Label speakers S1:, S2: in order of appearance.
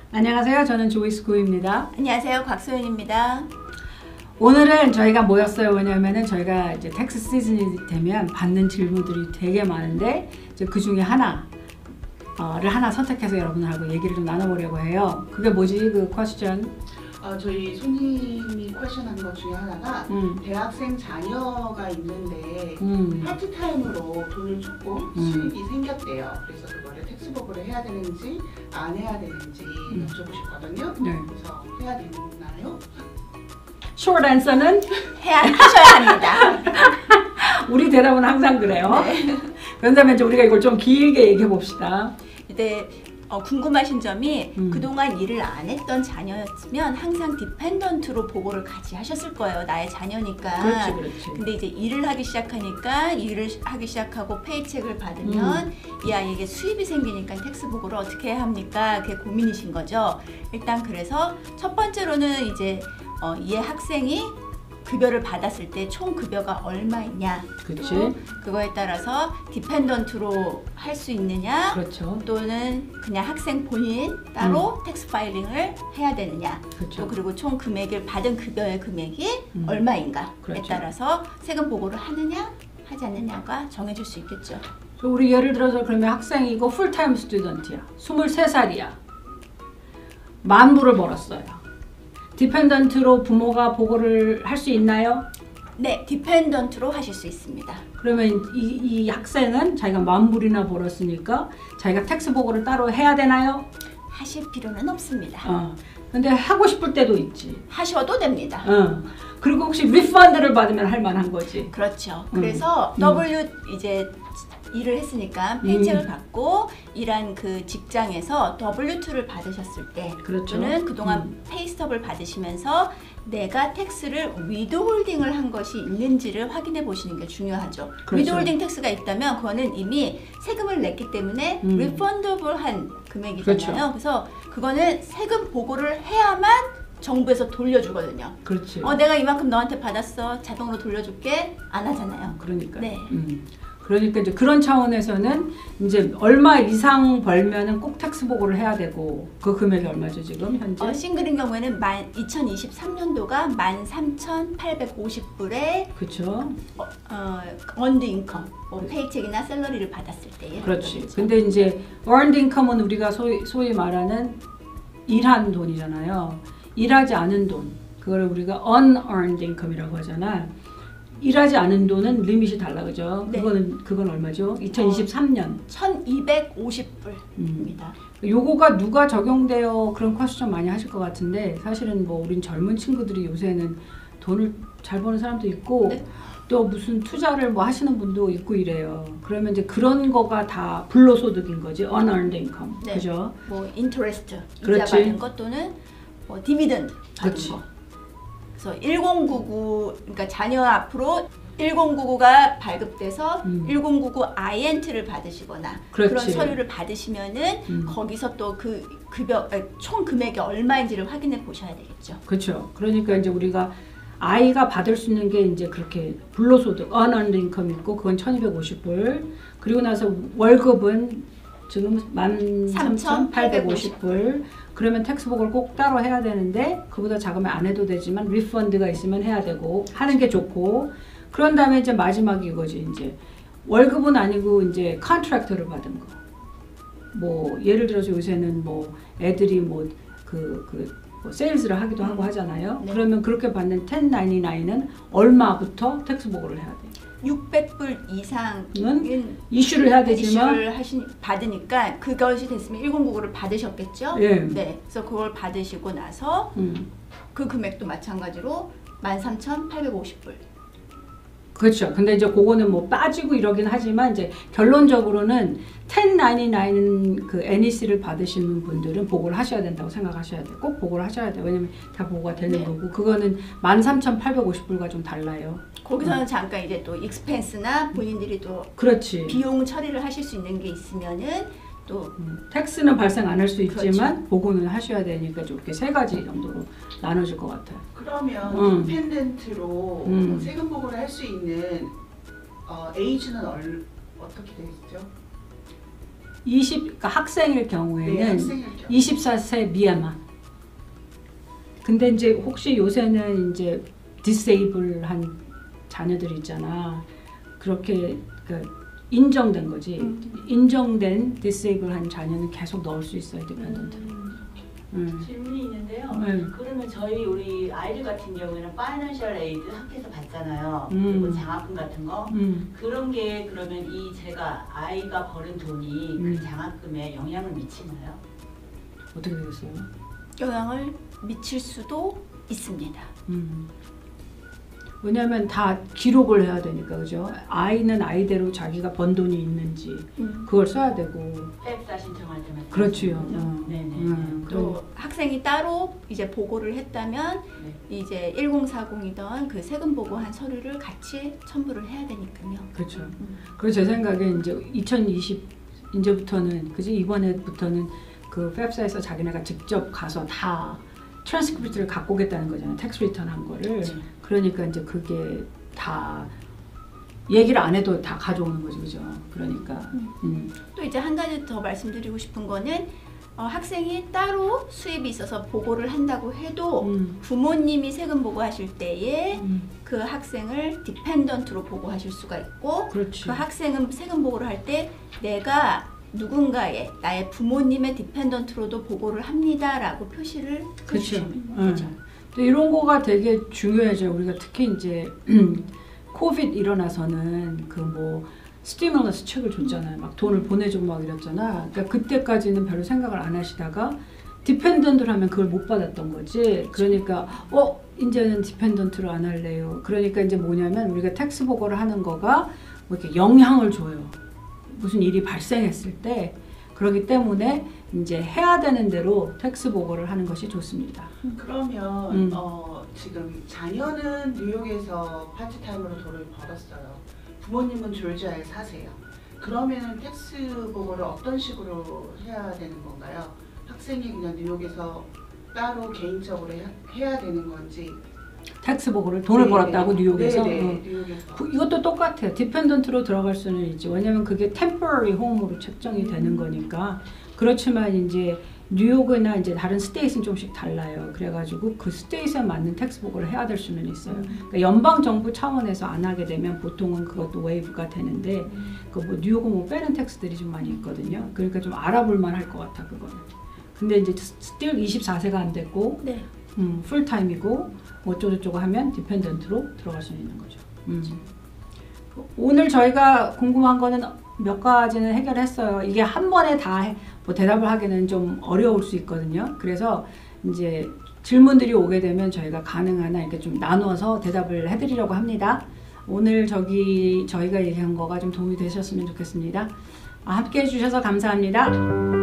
S1: 안녕하세요. 저는 조이스 구입니다.
S2: 안녕하세요. 곽소연입니다.
S1: 오늘은 저희가 모였어요. 왜냐면은 저희가 이제 텍스 시즌이 되면 받는 질문들이 되게 많은데 이제 그 중에 하나를 하나 선택해서 여러분들하고 얘기를 좀 나눠보려고 해요. 그게 뭐지? 그 퀘스천?
S3: 저희 손님이 퀘션한 것 중에 하나가 대학생 자녀가 있는데 파트타임으로 돈을 조금 수입이 생겼대요. 그래서 그거를 텍스버그를 해야 되는지 안 해야 되는지 여쭤보셨거든요.
S1: 네.
S3: 그래서 해야 되나요?
S1: short answer는
S2: 하셔야 합니다.
S1: 우리 대답은 항상 그래요.
S2: 네.
S1: 그런다면 이제 우리가 이걸 좀 길게 얘기해 봅시다.
S2: 근데 궁금하신 점이 그동안 일을 안 했던 자녀였으면 항상 디펜던트로 보고를 같이 하셨을 거예요. 나의 자녀니까.
S1: 그렇지, 그렇지.
S2: 근데 이제 일을 하기 시작하니까 일을 하기 시작하고 페이첵을 받으면 이 아이에게 수입이 생기니까 텍스 보고를 어떻게 해야 합니까? 그게 고민이신 거죠. 일단 그래서 첫 번째로는 이제 이 학생이 급여를 받았을 때 총 급여가 얼마이냐,
S1: 그치.
S2: 또 그거에 따라서 디펜던트로 할 수 있느냐,
S1: 그렇죠.
S2: 또는 그냥 학생 본인 따로 텍스 파일링을 해야 되느냐,
S1: 그렇죠.
S2: 또 그리고 총 금액을 받은 급여의 금액이 얼마인가에
S1: 그렇죠.
S2: 따라서 세금 보고를 하느냐 하지 않느냐가 정해질 수 있겠죠.
S1: 우리 예를 들어서 그러면 학생이고 풀타임 스튜던트야. 23살이야. 10,000불을 벌었어요. 디펜던트로 부모가 보고를 할 수 있나요?
S2: 네, 디펜던트로 하실 수 있습니다.
S1: 그러면 이 학생은 자기가 10,000불이나 벌었으니까 자기가 텍스 보고를 따로 해야 되나요?
S2: 하실 필요는 없습니다.
S1: 근데 하고 싶을 때도 있지.
S2: 하셔도 됩니다.
S1: 그리고 혹시 리펀드를 받으면 할 만한 거지.
S2: 그렇죠. 그래서 이제 일을 했으니까 페이첵을 받고 일한 그 직장에서 W2를 받으셨을 때,
S1: 그렇죠.
S2: 또는 그동안 페이스톱을 받으시면서 내가 텍스를 위드홀딩을 한 것이 있는지를 확인해 보시는 게 중요하죠.
S1: 그렇죠.
S2: 위드홀딩 텍스가 있다면 그거는 이미 세금을 냈기 때문에 리펀더블한 금액이잖아요.
S1: 그렇죠.
S2: 그래서 그거는 세금 보고를 해야만 정부에서 돌려주거든요.
S1: 그렇지.
S2: 내가 이만큼 너한테 받았어. 자동으로 돌려줄게. 안 하잖아요.
S1: 그러니까.
S2: 네.
S1: 그러니까 이제 그런 차원에서는 이제 얼마 이상 벌면은 꼭 텍스 보고를 해야 되고, 그 금액이 얼마죠 지금 현재?
S2: 싱글인 경우에는 2023년도가 13,850불에
S1: 그렇죠.
S2: earned income, 페이첵이나 샐러리를 받았을 때에.
S1: 그렇지. 근데 이제 earned income은 우리가 소위 말하는 일한 돈이잖아요. 일하지 않은 돈, 그걸 우리가 unearned income이라고 하잖아. 일하지 않은 돈은 리밋이 달라, 그죠?
S2: 네.
S1: 그건 얼마죠? 2023년
S2: 1,250불입니다.
S1: 요거가 누가 적용돼요? 그런 퀘스천 많이 하실 것 같은데, 사실은 뭐 우린 젊은 친구들이 요새는 돈을 잘 버는 사람도 있고,
S2: 네.
S1: 또 무슨 투자를 뭐 하시는 분도 있고 이래요. 그러면 이제 그런 거가 다 불로소득인 거지, unearned income.
S2: 네.
S1: 그죠?
S2: 뭐 인터레스트, 이자
S1: 그렇지.
S2: 받은 것, 또는 뭐 디비던드 받은
S1: 그렇지.
S2: 거. 그래서 1099, 그러니까 자녀 앞으로 1099가 발급돼서 1099 INT를 받으시거나
S1: 그렇지.
S2: 그런 서류를 받으시면은 거기서 또 그 총 금액이 얼마인지를 확인해 보셔야 되겠죠.
S1: 그렇죠. 그러니까 이제 우리가 아이가 받을 수 있는 게 이제 그렇게 불로소득, unearned income 있고, 그건 1,250불. 그리고 나서 월급은 지금 13,850불. 그러면 텍스 보고를 꼭 따로 해야 되는데, 그보다 작으면 안 해도 되지만 리펀드가 있으면 해야 되고, 하는 게 좋고. 그런 다음에 이제 마지막이 이거지. 이제 월급은 아니고 이제 컨트랙터를 받은 거. 뭐 예를 들어서 요새는 뭐 애들이 뭐 세일즈를 하기도 하고 하잖아요.
S2: 네.
S1: 그러면 그렇게 받는 1099는 얼마부터 텍스 보고를 해야 돼?
S2: 600불 이상은
S1: 이슈를 해야 되지만,
S2: 이슈를 받으니까 그것이 됐으면 1099를 받으셨겠죠?
S1: 예.
S2: 네. 그래서 그걸 받으시고 나서 그 금액도 마찬가지로 13,850불.
S1: 그렇죠. 근데 이제 그거는 뭐 빠지고 이러긴 하지만, 이제 결론적으로는 1099은 그 NEC를 받으시는 분들은 보고를 하셔야 된다고 생각하셔야 돼요. 꼭 보고를 하셔야 돼요. 왜냐면 다 보고가 되는
S2: 네.
S1: 거고, 그거는 13,850불과 좀 달라요.
S2: 거기서는 잠깐 이제 또 익스펜스나 본인들이 또
S1: 그렇지.
S2: 비용 처리를 하실 수 있는 게 있으면은 또
S1: 텍스는 발생 안 할 수 있지만,
S2: 그렇죠.
S1: 보고는 하셔야 되니까 좀 이렇게 세 가지 정도로 나눠질 것 같아요.
S3: 그러면 디펜던트로 세금 보고를 할 수 있는 에이지는 어떻게 되겠죠?
S1: 그러니까 학생일 경우에는
S3: 네, 학생일 경우.
S1: 24세 미야만. 근데 이제 혹시 요새는 이제 디세이블한 자녀들 있잖아. 그렇게 인정된 거지. 인정된 디세이블한 자녀는 계속 넣을 수 있어요, 디펜던트로.
S4: 질문이 있는데요. 그러면 우리 아이들 같은 경우에는 파이낸셜 에이드 학교에서 받잖아요. 그리고 장학금 같은 거. 그런 게 그러면 제가 아이가 버는 돈이 그 장학금에 영향을 미치나요?
S1: 어떻게 되겠어요?
S2: 영향을 미칠 수도 있습니다.
S1: 왜냐하면 다 기록을 해야 되니까, 그죠? 아이는 아이대로 자기가 번 돈이 있는지 그걸 써야 되고.
S4: 팹사 신청할 때만.
S1: 그렇지요.
S4: 네네.
S2: 또 학생이 따로 이제 보고를 했다면 이제 1040이던 그 세금 보고한 서류를 같이 첨부를 해야 되니까요.
S1: 그렇죠. 그리고 제 생각에 이제 2020 이제부터는 그지 이번에부터는 그 팹사에서 자기네가 직접 가서 다 트랜스크립트를 갖고 오겠다는 거잖아요. 텍스 리턴 한 거를. 그러니까 이제 그게 다 얘기를 안 해도 다 가져오는 거죠, 그죠? 그러니까.
S2: 또 이제 한 가지 더 말씀드리고 싶은 거는 학생이 따로 수입이 있어서 보고를 한다고 해도 부모님이 세금 보고하실 때에 그 학생을 디펜던트로 보고하실 수가 있고
S1: 그렇지.
S2: 그 학생은 세금 보고를 할 때 내가 누군가의 나의 부모님의 디펜던트로도 보고를 합니다라고 표시를 해주시면 되죠.
S1: 이런 거가 되게 중요해져요. 우리가 특히 이제 코비드 일어나서는 그 뭐 스티뮬러스 책을 줬잖아요. 막 돈을 보내주고 막 이랬잖아. 그러니까 그때까지는 별로 생각을 안 하시다가 디펜던트를 하면 그걸 못 받았던 거지. 그러니까 이제는 디펜던트로 안 할래요. 그러니까 이제 뭐냐면 우리가 텍스 보고를 하는 거가 뭐 이렇게 영향을 줘요. 무슨 일이 발생했을 때. 그렇기 때문에 이제 해야 되는 대로 텍스 보고를 하는 것이 좋습니다.
S3: 그러면 지금 자녀는 뉴욕에서 파트타임으로 돈을 벌었어요. 부모님은 졸지아에 사세요. 그러면 텍스 보고를 어떤 식으로 해야 되는 건가요? 학생이 그냥 뉴욕에서 따로 개인적으로 해야 되는 건지.
S1: 텍스 보고를 돈을 벌었다고 뉴욕에서.
S3: 뉴욕에서.
S1: 이것도 똑같아요. 디펜던트로 들어갈 수는 있지. 왜냐면 그게 temporary home으로 책정이 되는 거니까. 그렇지만 이제 뉴욕이나 이제 다른 스테이트는 조금씩 달라요. 그래가지고 그 스테이트에 맞는 텍스 보고를 해야 될 수는 있어요. 그러니까 연방 정부 차원에서 안 하게 되면 보통은 그것도 웨이브가 되는데 그 뭐 뉴욕은 뭐 빼는 텍스들이 좀 많이 있거든요. 그러니까 좀 알아볼만 할 것 같아 그거는. 근데 이제 still 24세가 안 됐고 풀타임이고 어쩌고저쩌고 하면 디펜던트로 들어갈 수 있는 거죠. 오늘 저희가 궁금한 거는 몇 가지는 해결했어요. 이게 한 번에 다 뭐 대답을 하기는 좀 어려울 수 있거든요. 그래서 이제 질문들이 오게 되면 저희가 가능하나 이렇게 좀 나눠서 대답을 해드리려고 합니다. 오늘 저희가 얘기한 거가 좀 도움이 되셨으면 좋겠습니다. 함께 해주셔서 감사합니다.